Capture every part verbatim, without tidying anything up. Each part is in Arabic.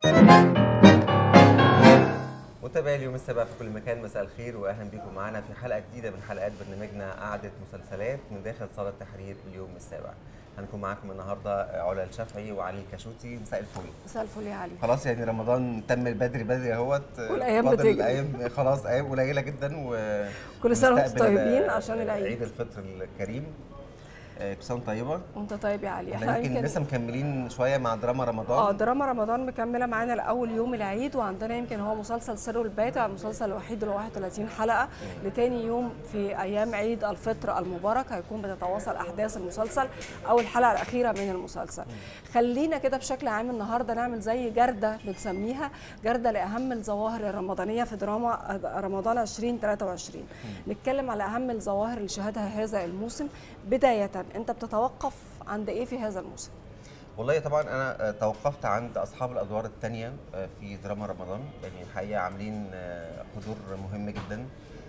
متابعي اليوم السابع في كل مكان، مساء الخير واهلا بكم معنا في حلقه جديده من حلقات برنامجنا قعده مسلسلات من داخل صاله تحرير اليوم السابع. هنكون معاكم النهارده علا الشافعي وعلي الكاشوتي. مساء الفل. مساء الفل يا علي. خلاص يعني رمضان تم بدري بدري اهوت، والايام بتجري. الايام خلاص ايام قليله جدا، وكل سنه وانتم طيبين عشان العيد، عيد الفطر الكريم. كل سنه طيبه. وانت طيب يا علي. احنا يمكن لسه مكملين شويه مع دراما رمضان. اه دراما رمضان مكمله معانا لاول يوم العيد، وعندنا يمكن هو مسلسل سر الباتع، المسلسل الوحيد اللي واحد وثلاثين حلقه لتاني يوم في ايام عيد الفطر المبارك. هيكون بتتواصل احداث المسلسل او الحلقه الاخيره من المسلسل. خلينا كده بشكل عام النهارده نعمل زي جرده بنسميها جرده لاهم الظواهر الرمضانيه في دراما رمضان ألفين وثلاثة وعشرين. نتكلم على اهم الظواهر اللي شهدها هذا الموسم. بدايه انت بتتوقف عند ايه في هذا الموسم؟ والله طبعا انا توقفت عند اصحاب الادوار الثانيه في دراما رمضان، يعني الحقيقه عاملين حضور مهم جدا.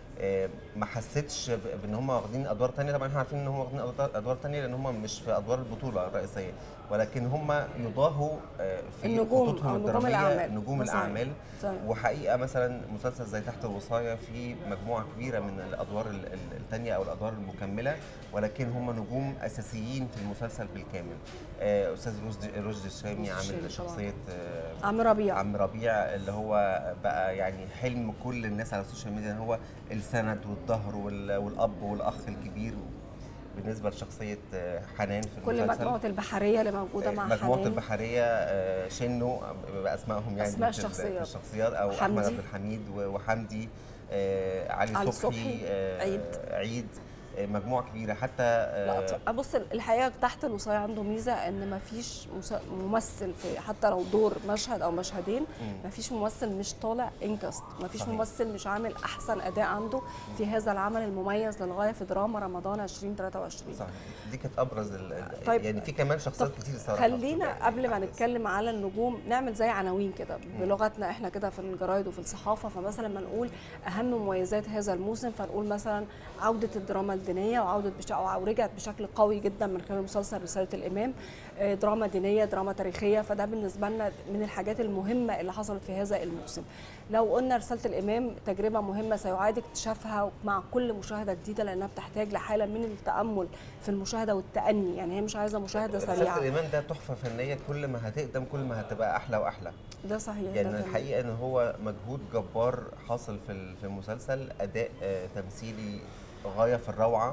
ما حسيتش بان هم واخدين ادوار ثانيه، طبعا احنا عارفين ان هم واخدين ادوار ثانيه لان هم مش في ادوار البطوله الرئيسيه، ولكن هم يضاهوا في خطوطهم الدراميه نجوم الاعمال. وحقيقه مثلا مسلسل زي تحت الوصايه في مجموعه كبيره من الادوار الثانيه او الادوار المكمله، ولكن هم نجوم اساسيين في المسلسل بالكامل. استاذ رشدي الشامي عامل شخصيه عم ربيع عم ربيع اللي هو بقى يعني حلم كل الناس على السوشيال ميديا، ان هو السند والظهر والاب والاخ الكبير بالنسبه لشخصيه حنان في كل المسلسل. مجموعه البحريه اللي موجوده مع حنان، مجموعه البحريه شنو باسمائهم يعني اسماء الشخصيات الشخصيات او احمد عبد الحميد وحمدي، علي, علي صبحي، عيد عيد مجموعه كبيره. حتى لا بص الحقيقه تحت الوصايه عنده ميزه ان ما فيش ممثل في حتى لو دور مشهد او مشهدين ما فيش ممثل مش طالع انكست، ما فيش ممثل مش عامل احسن اداء عنده في هذا العمل المميز للغايه في دراما رمضان ألفين وثلاثة وعشرين. صحيح، دي كانت ابرز طيب يعني في كمان شخصيات كتير صراحه. خلينا قبل ما نتكلم على النجوم نعمل زي عناوين كده بلغتنا احنا كده في الجرايد وفي الصحافه. فمثلا لما نقول اهم مميزات هذا الموسم فنقول مثلا عوده الدراما الدينيه وعوده بش... او رجعت بشكل قوي جدا من خلال مسلسل رساله الامام. دراما دينيه، دراما تاريخيه، فده بالنسبه لنا من الحاجات المهمه اللي حصلت في هذا الموسم. لو قلنا رساله الامام تجربه مهمه سيعاد اكتشافها مع كل مشاهده جديده لانها بتحتاج لحاله من التامل في المشاهده والتاني، يعني هي مش عايزه مشاهده سريعه. رساله الامام ده تحفه فنيه، كل ما هتقدم كل ما هتبقى احلى واحلى. ده صحيح. يعني ده الحقيقه ان هو مجهود جبار حاصل في في المسلسل، اداء تمثيلي غايه في الروعه،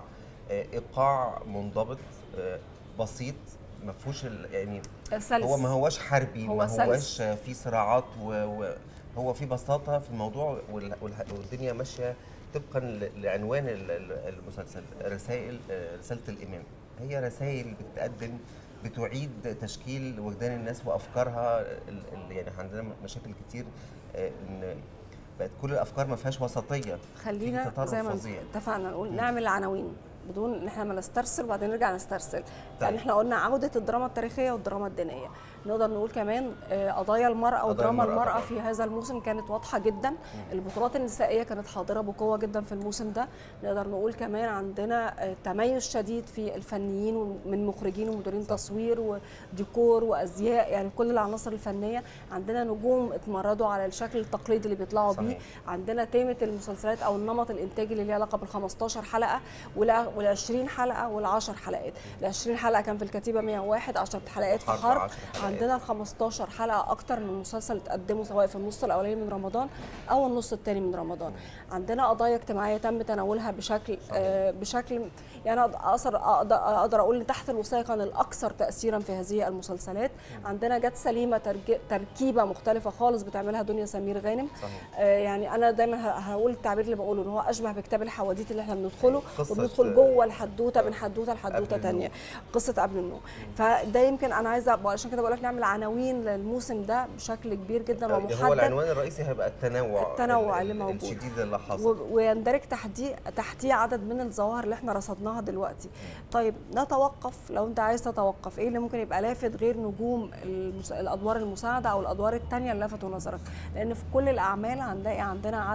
ايقاع منضبط بسيط ما فيهوش يعني سلس. هو ما هوش حربي، هو ما هوش في صراعات، وهو في بساطه في الموضوع، والدنيا ماشيه طبقا لعنوان المسلسل رسائل رساله الامام. هي رسائل بتقدم بتعيد تشكيل وجدان الناس وافكارها. يعني عندنا مشاكل كتير ان بقت كل الافكار ما فيهاش وسطيه. خلينا زي ما اتفقنا نقول نعمل عناوين بدون ان احنا ما نسترسل وبعدين نرجع نسترسل. يعني احنا قلنا عوده الدراما التاريخيه والدراما الدينيه. نقدر نقول كمان قضايا المراه ودراما المراه, المرأة في هذا الموسم كانت واضحه جدا. البطولات النسائيه كانت حاضره بقوه جدا في الموسم ده. نقدر نقول كمان عندنا تميز شديد في الفنيين من مخرجين ومديرين تصوير وديكور وازياء، يعني كل العناصر الفنيه. عندنا نجوم اتمردوا على الشكل التقليدي اللي بيطلعوا بيه. عندنا تيمه المسلسلات او النمط الانتاجي اللي ليه علاقه بال خمستاشر حلقه وال عشرين حلقه وال عشر حلقات. ال عشرين حلقه كان في الكتيبه مئة وواحد، عشر حلقات في حرب. عندنا ال خمستاشر حلقه اكتر من مسلسل اتقدموا سواء في النص الاولاني من رمضان او النص الثاني من رمضان. عندنا قضايا اجتماعيه تم تناولها بشكل آه بشكل يعني اقدر اقدر اقول ان تحت الوصايه كان الاكثر تاثيرا في هذه المسلسلات. عندنا جت سليمه تركيبه مختلفه خالص بتعملها دنيا سمير غانم. آه يعني انا دايما هقول التعبير اللي بقوله ان هو اشبه بكتاب الحواديت اللي احنا بندخله وبندخل جوه الحدوته من حدوته لحدوته ثانيه، قصه قبل النوم. فده يمكن انا عايزه عشان كده بقول لك نعمل عناوين للموسم ده بشكل كبير جدا ومحدد. هو العنوان الرئيسي هيبقى التنوع التنوع اللي موجود الشديد اللي حاصل، ويندرج تحتيه تحتيه عدد من الظواهر اللي احنا رصدناها دلوقتي. طيب نتوقف، لو انت عايز تتوقف ايه اللي ممكن يبقى لافت غير نجوم الادوار المساعده او الادوار الثانيه اللي لفتوا نظرك؟ لان في كل الاعمال هنلاقي عندنا عدد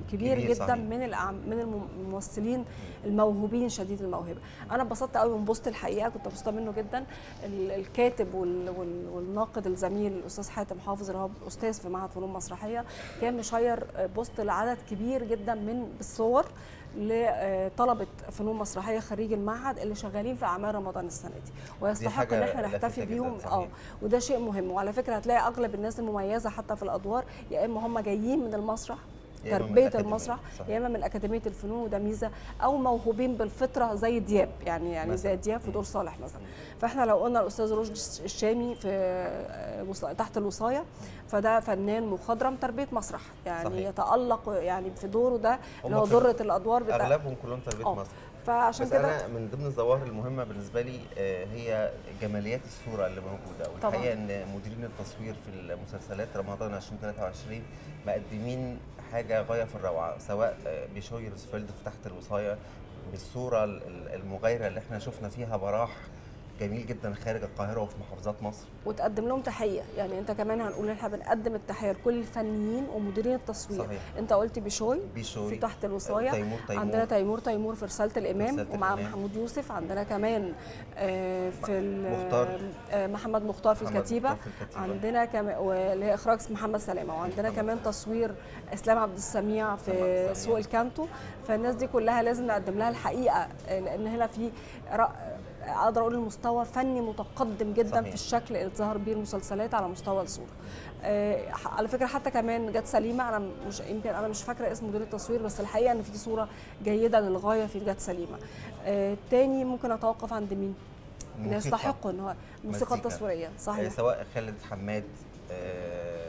كبير, كبير جدا صحيح. من من الممثلين الموهوبين شديد الموهبه. انا اتبسطت قوي من بوست الحقيقه، كنت مبسوطه منه جدا. الكاتب والناقد الزميل الاستاذ حاتم حافظ اللي هو استاذ في معهد فنون مسرحيه كان مشير بوست لعدد كبير جدا من الصور لطلبه فنون مسرحيه خريج المعهد اللي شغالين في اعمال رمضان السنه دي، ويستحق ان احنا نحتفي بيهم. اه وده شيء مهم. وعلى فكره هتلاقي اغلب الناس المميزه حتى في الادوار يا اما هم جايين من المسرح تربيه المسرح، يا اما من اكاديميه الفنون وده ميزه، او موهوبين بالفطره زي دياب، يعني يعني مثلا. زي دياب في دور صالح مثلا. فاحنا لو قلنا الاستاذ رشدي الشامي في تحت الوصايه فده فنان مخضرم تربيه مسرح، يعني صحيح. يتالق يعني في دوره ده اللي هو ذره الادوار بتاع اغلبهم كلهم تربيه مسرح. فعشان كده انا من ضمن الظواهر المهمه بالنسبه لي هي جماليات الصوره اللي موجوده، والحقيقه ان مديرين التصوير في المسلسلات رمضان ألفين وثلاثة وعشرين مقدمين حاجه غايه في الروعه، سواء بشوي روزفلد في تحت الوصايه بالصوره المغايره اللي احنا شفنا فيها براح جميل جدا خارج القاهره وفي محافظات مصر، وتقدم لهم تحيه. يعني انت كمان هنقول احنا بنقدم التحيه لكل الفنيين ومديرين التصوير. صحيح. انت قلت بشوي بشوي في تحت الوصايه، تيمور تيمور. عندنا تيمور تيمور في رساله الامام ومع محمود يوسف، عندنا كمان آه في مختار آه محمد مختار في الكتيبه, في الكتيبة. عندنا كمان واللي هي اخراج محمد سلامه، وعندنا كمان تصوير اسلام عبد السميع في سوق الكانتو. فالناس دي كلها لازم نقدم لها الحقيقه، لان هنا في اقدر اقول المستوى فني متقدم جدا. صحيح. في الشكل اللي ظهر بيه المسلسلات على مستوى الصوره. آه على فكره حتى كمان جت سليمه، انا مش يمكن انا مش فاكره اسم مدير التصوير، بس الحقيقه ان في صوره جيده للغايه في جت سليمه. آه تاني ممكن اتوقف عند مين؟ اللي يستحقوا ان هو الموسيقى التصويريه. صحيح. آه سواء خالد حماد، آه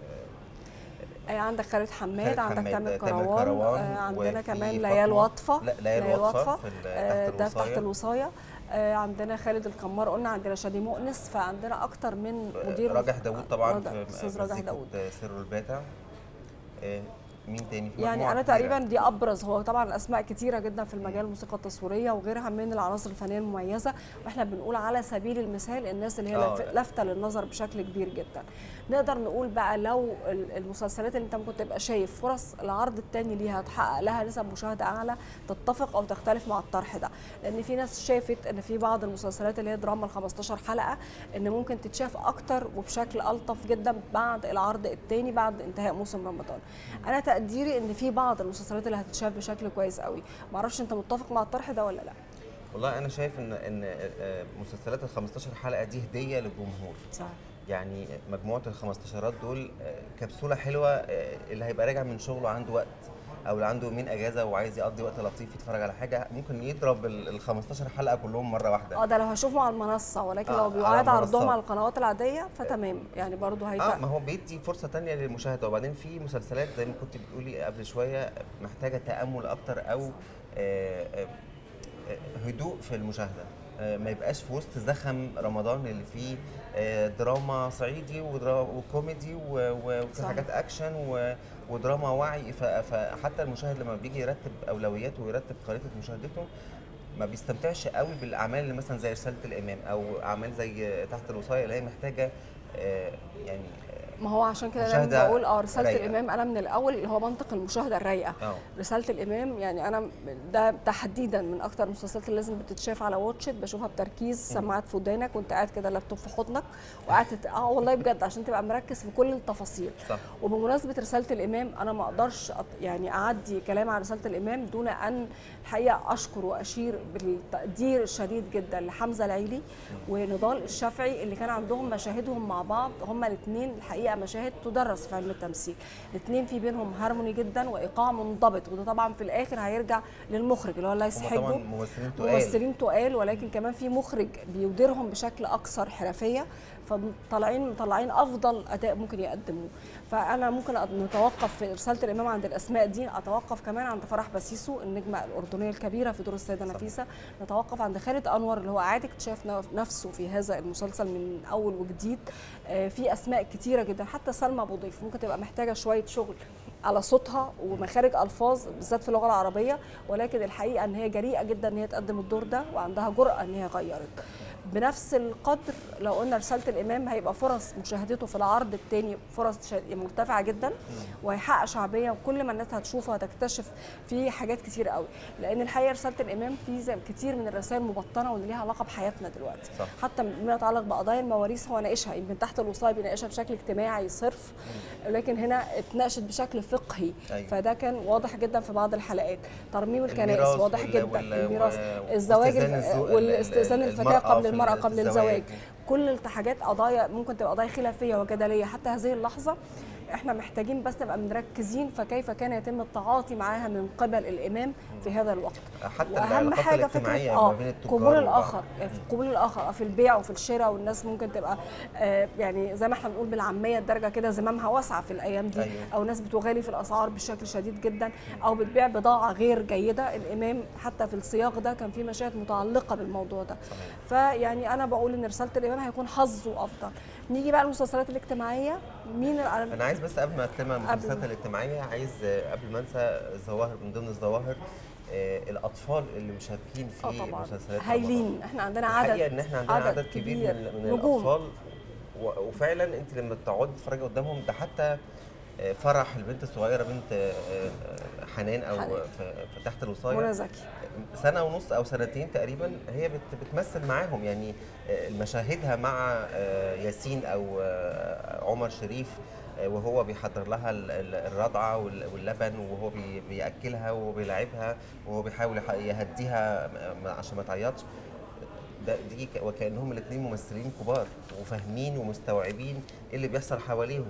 عندك خالد حماد، عندك تامر كروان, كروان آه عندنا كمان ليال وطفه ليال وطفه ده تحت الوصايه. آه عندنا خالد القمار، قلنا عندنا شادي مؤنس، فعندنا اكتر من مدير. راجح داوود طبعا في استاذ راجح داوود سر الباتع. آه مين تاني في يعني انا تقريبا دي ابرز. هو طبعا اسماء كتيره جدا في المجال الموسيقى التصويريه وغيرها من العناصر الفنيه المميزه، واحنا بنقول على سبيل المثال الناس اللي هي آه. لافته للنظر بشكل كبير جدا. نقدر نقول بقى لو المسلسلات اللي انت ممكن تبقى شايف فرص العرض الثاني ليها تحقق لها نسب مشاهده اعلى تتفق او تختلف مع الطرح ده، لان في ناس شافت ان في بعض المسلسلات اللي هي دراما ال خمستاشر حلقه ان ممكن تتشاف اكتر وبشكل الطف جدا بعد العرض الثاني بعد انتهاء موسم رمضان. انا تقديري ان في بعض المسلسلات اللي هتتشاف بشكل كويس قوي. ما اعرفش انت متفق مع الطرح ده ولا لا؟ والله انا شايف ان ان مسلسلات ال خمستاشر حلقه دي هديه للجمهور. صح. يعني مجموعه ال خمستاشر دول كبسوله حلوه، اللي هيبقى راجع من شغله عنده وقت او اللي عنده يومين اجازه وعايز يقضي وقت لطيف يتفرج على حاجه ممكن يضرب ال خمستاشر حلقه كلهم مره واحده. اه ده لو هشوفه على المنصه، ولكن آه لو بيعاد عرضهم على القنوات العاديه فتمام، يعني برضه هيبقى اه ما هو بيدي فرصه ثانيه للمشاهده. وبعدين في مسلسلات زي ما كنت بتقولي قبل شويه محتاجه تامل اكتر او آه آه هدوء في المشاهده، آه ما يبقاش في وسط زخم رمضان اللي فيه آه دراما صعيدي وكوميدي وفي حاجات اكشن ودراما وعي. فحتى المشاهد لما بيجي يرتب اولوياته ويرتب خريطه مشاهدته ما بيستمتعش قوي بالاعمال اللي مثلا زي رساله الامام او اعمال زي تحت الوصايه اللي هي محتاجه آه يعني ما هو عشان كده انا بقول اه رساله رايقة. الامام انا من الاول اللي هو منطق المشاهده الرايقه. أوه. رساله الامام يعني انا ده تحديدا من اكتر المسلسلات اللي لازم بتتشاف على واتشت، بشوفها بتركيز، سماعات في ودانك وانت قاعد كده اللابتوب في حضنك وقعدت اه والله بجد عشان تبقى مركز في كل التفاصيل. صح. وبمناسبه رساله الامام انا ما اقدرش يعني اعدي كلام عن رساله الامام دون ان الحقيقه اشكر واشير بالتقدير الشديد جدا لحمزه العيلي ونضال الشافعي اللي كان عندهم مشاهدهم مع بعض، هما الاثنين الحقيقه مشاهد تدرس في علم التمثيل، الاثنين في بينهم هارموني جدا وايقاع منضبط، وده طبعا في الاخر هيرجع للمخرج اللي هو الله يسحبه. طبعا ممثلين تقال ممثلين تقال ولكن كمان في مخرج بيديرهم بشكل اكثر حرفيه، فطالعين مطلعين افضل اداء ممكن يقدموه. فانا ممكن نتوقف في رساله الامام عند الاسماء دي، اتوقف كمان عند فرح باسيسو النجمه الاردنيه الكبيره في دور السيده نفيسه، نتوقف عند خالد انور اللي هو اعاد اكتشاف نفسه في هذا المسلسل من اول وجديد. في اسماء كتيره جدا، حتى سلمى ابو ضيف ممكن تبقى محتاجه شويه شغل على صوتها ومخارج الفاظ بالذات في اللغه العربيه، ولكن الحقيقه ان هي جريئه جدا ان هي تقدم الدور ده وعندها جرأه ان هي غيرت. بنفس القدر لو قلنا رساله الامام هيبقى فرص مشاهدته في العرض الثاني فرص مرتفعه جدا، وهيحقق شعبيه، وكل ما الناس هتشوفه هتكتشف فيه حاجات كتير قوي. لان الحقيقه رساله الامام في زي كتير من الرسائل مبطنه واللي ليها علاقه بحياتنا دلوقتي. صح. حتى ما يتعلق بقضايا المواريث هو ناقشها، يمكن تحت الوصايه بيناقشها بشكل اجتماعي صرف، لكن هنا اتناقشت بشكل فقهي. أيوة. فده كان واضح جدا في بعض الحلقات. ترميم الكنائس واضح وال جدا، الميراث، الزواج والاستئذان الفتاه قبل المراه قبل الزواج، كل الحاجات قضايا ممكن تبقى قضايا خلافيه وجدليه حتى هذه اللحظه. احنا محتاجين بس نبقى مركزين فكيف كان يتم التعاطي معاها من قبل الامام في هذا الوقت. حتى واهم حاجه فكره اه قبول الاخر، قبول الاخر في البيع وفي الشراء، والناس ممكن تبقى آه يعني زي ما احنا بنقول بالعاميه الدرجه كده زمامها واسعه في الايام دي. أيوه. او ناس بتغالي في الاسعار بشكل شديد جدا، او بتبيع بضاعه غير جيده. الامام حتى في السياق ده كان في مشاهد متعلقه بالموضوع ده. صحيح. فيعني انا بقول ان رساله الامام هيكون حظه افضل. نيجي بقى المسلسلات الاجتماعيه. مين انا عايز بس قبل ما اتكلم عن المسلسلات الاجتماعيه، عايز قبل ما انسى الظواهر، من ضمن الظواهر آه الاطفال اللي مشاركين في مسلسلات هايلين. احنا عندنا عدد الحقيقه ان احنا عندنا عدد, عدد كبير, كبير من, من الاطفال، وفعلا انت لما تقعدي تتفرجي قدامهم ده حتى فرح البنت الصغيره بنت حنان او حنان. في تحت الوصايه منى زكي سنه ونص او سنتين تقريبا، هي بتمثل معاهم. يعني مشاهدها مع ياسين او عمر شريف وهو بيحضر لها الرضعه واللبن، وهو بياكلها وهو بيلعبها وهو بيحاول يهديها عشان ما تعيطش، ده دي وكانهم الاثنين ممثلين كبار وفاهمين ومستوعبين ايه اللي بيحصل حواليهم.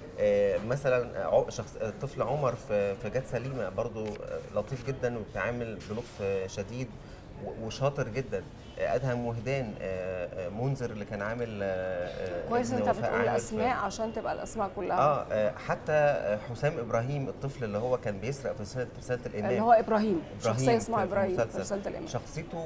مثلا شخص الطفل عمر في في جات سليمه برضو لطيف جدا وبيتعامل بلطف شديد وشاطر جدا. ادهم وهدان منذر اللي كان عامل كويس انت بتقول الاسماء عشان تبقى الاسماء كلها. اه حتى حسام ابراهيم الطفل اللي هو كان بيسرق في رساله الامام، اللي هو ابراهيم, إبراهيم شخصيه اسمها ابراهيم في رساله الامام. شخصيته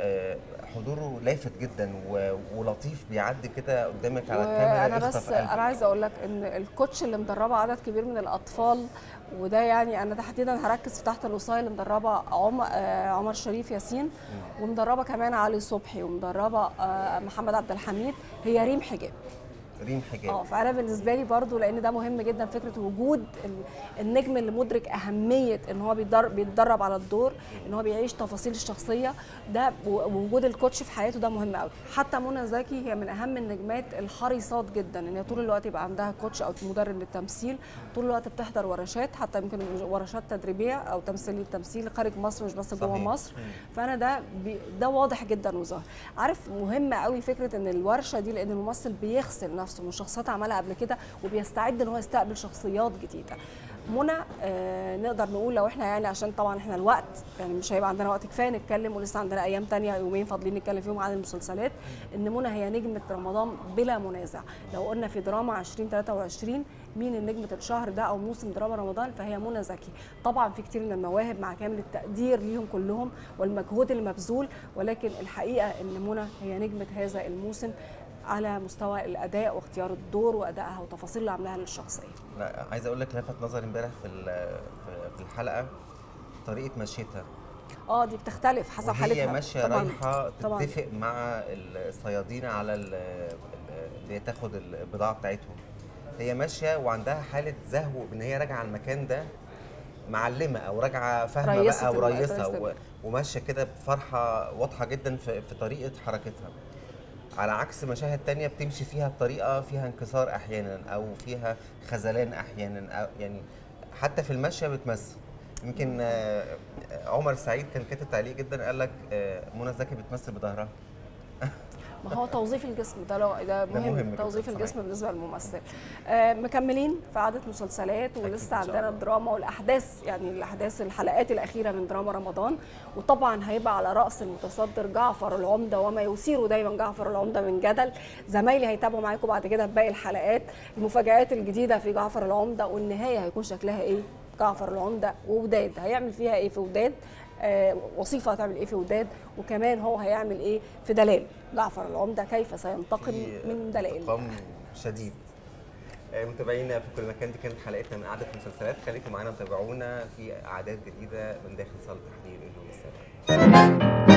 حضوره لافت جدا ولطيف، بيعدي كده قدامك على الكاميرا. انا بس انا عايزه اقول لك ان الكوتش اللي مدربه عدد كبير من الاطفال، وده يعني انا تحديدا هركز في تحت الوصايه اللي مدربه عمر عمر شريف ياسين، ومدربه كمان علي صبحي، ومدربه محمد عبد الحميد، هي ريم حجاب. ريم حجاب اه فانا بالنسبه لي برضو، لان ده مهم جدا، فكره وجود النجم اللي مدرك اهميه ان هو بيتدرب على الدور، ان هو بيعيش تفاصيل الشخصيه، ده ووجود الكوتش في حياته ده مهم قوي. حتى منى زكي هي من اهم النجمات الحريصات جدا ان هي طول الوقت يبقى عندها كوتش او مدرب للتمثيل، طول الوقت بتحضر ورشات، حتى يمكن ورشات تدريبيه او تمثيل للتمثيل خارج مصر مش بس جوه مصر. فانا ده ده واضح جدا وظاهر. عارف مهم قوي فكره ان الورشه دي، لان الممثل بيغسل نفسه من شخصيات عملها قبل كده وبيستعد ان هو يستقبل شخصيات جديده. منى آه نقدر نقول لو احنا يعني عشان طبعا احنا الوقت يعني مش هيبقى عندنا وقت كفايه نتكلم، ولسه عندنا ايام ثانيه يومين فاضلين نتكلم فيهم عن المسلسلات، ان منى هي نجمه رمضان بلا منازع. لو قلنا في دراما ألفين وثلاثة وعشرين مين النجمه الشهر ده او موسم دراما رمضان، فهي منى زكي. طبعا في كتير من المواهب مع كامل التقدير ليهم كلهم والمجهود المبذول، ولكن الحقيقه ان منى هي نجمه هذا الموسم على مستوى الاداء واختيار الدور وادائها وتفاصيل اللي عاملاها للشخصيه. لا عايزه اقول لك لفت نظري امبارح في في الحلقه طريقه مشيتها. اه دي بتختلف حسب حالتها، هي ماشيه رايحه تتفق مع الصيادين على اللي هي تاخد البضاعه بتاعتهم. هي ماشيه وعندها حاله زهو ان هي راجعه المكان ده معلمه او راجعه فاهمه بقى وريسه، وماشيه كده بفرحه واضحه جدا في, في طريقه حركتها، على عكس مشاهد تانية بتمشي فيها بطريقه فيها انكسار احيانا او فيها خذلان احيانا، أو يعني حتى في المشيه بتمثل. يمكن عمر سعيد كان كاتب تعليق جدا قال لك منى زكي بتمثل بظهرها. ما هو توظيف الجسم ده لو ده مهم, مهم توظيف الجسم بالنسبه للممثل. آه مكملين في عدد مسلسلات ولسه عندنا الدراما والاحداث، يعني الاحداث الحلقات الاخيره من دراما رمضان، وطبعا هيبقى على راس المتصدر جعفر العمده وما يثيره دايما جعفر العمده من جدل. زمايلي هيتابعوا معاكم بعد كده في باقي الحلقات المفاجآت الجديده في جعفر العمده، والنهايه هيكون شكلها ايه. جعفر العمده ووداد هيعمل فيها ايه في وداد، آه وصيفه هتعمل ايه في وداد، وكمان هو هيعمل ايه في دلال. جعفر العمده كيف سينتقم من دلال. انتقام شديد. آه متابعينا في كل مكان، دي كانت حلقتنا من قعده مسلسلات. خليكم معانا وتابعونا في اعداد جديده من داخل صاله تحرير اليوم السابع.